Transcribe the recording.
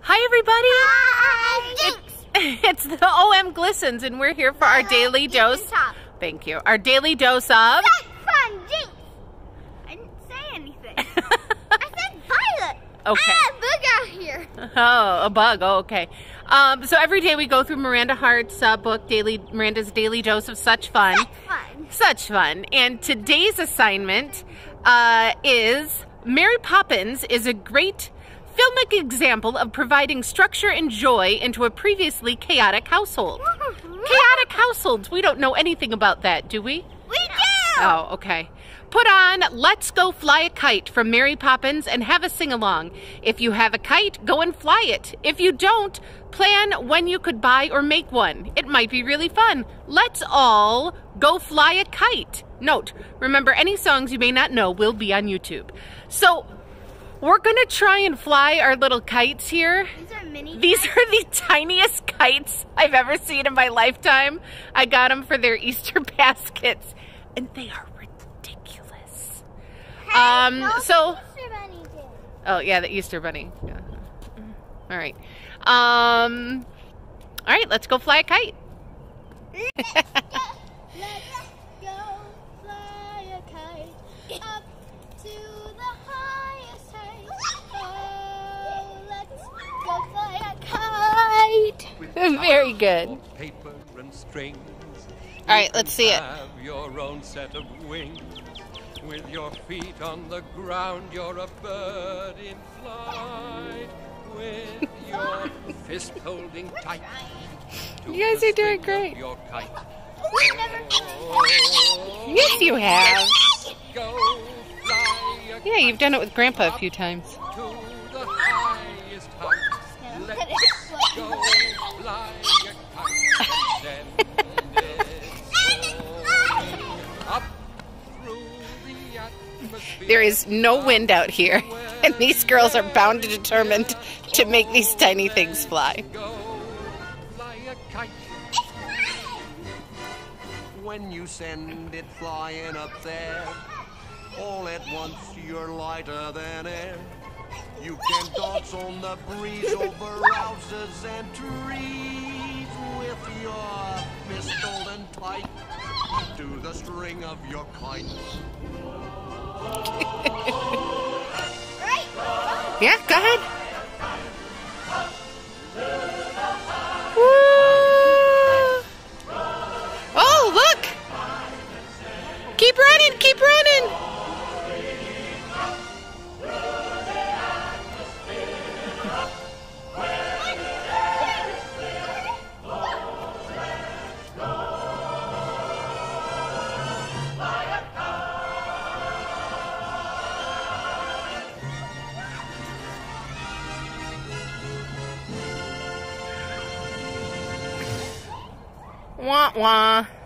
Hi, everybody. Hi. It's the OM Glistens, and we're here for our daily dose. Thank you. Our daily dose of. That's fun, Jinx. I didn't say anything. I said Violet. Okay. Ah, bug out here. Oh, a bug. Oh, okay. So every day we go through Miranda Hart's book, Miranda's Daily Dose of Such Fun. Such fun. Such fun. And today's assignment is Mary Poppins is a great filmic example of providing structure and joy into a previously chaotic household. Chaotic households. We don't know anything about that, do we? We do. Oh, okay. Put on Let's Go Fly a Kite from Mary Poppins and have a sing-along. If you have a kite, go and fly it. If you don't, plan when you could buy or make one. It might be really fun. Let's all go fly a kite. Note, remember, any songs you may not know will be on YouTube. So, we're gonna try and fly our little kites here. These are mini These kites? are the tiniest kites I've ever seen in my lifetime. I got them for their Easter baskets, and they are ridiculous. No, So, the Easter Bunny did. oh yeah, the Easter Bunny. Yeah. All right. All right, let's go fly a kite. Let's go fly a kite up to the highest height. Oh, let's go fly a kite. Very good. Paper and strings. All right, let's see it. Have your own set of wings. With your feet on the ground, you're a bird in flight. With your fist holding tight. to You guys the are doing string great. of Your kite. We've never Oh, Yes, you have. go fly a Yeah, you've done it with Grandpa a few times. to the highest height. Let's go fly a kite and send it soaring up through the atmosphere. There is no wind out here, and these girls are bound and determined to make these tiny things fly. Go fly a kite. When you send it flying up there, all at once you're lighter than air. You can dance on the breeze over houses and trees with your fist holding tight to the string of your kite. Right. Yeah, go ahead. Woo! Oh, look! Keep running, keep running! Wah wah.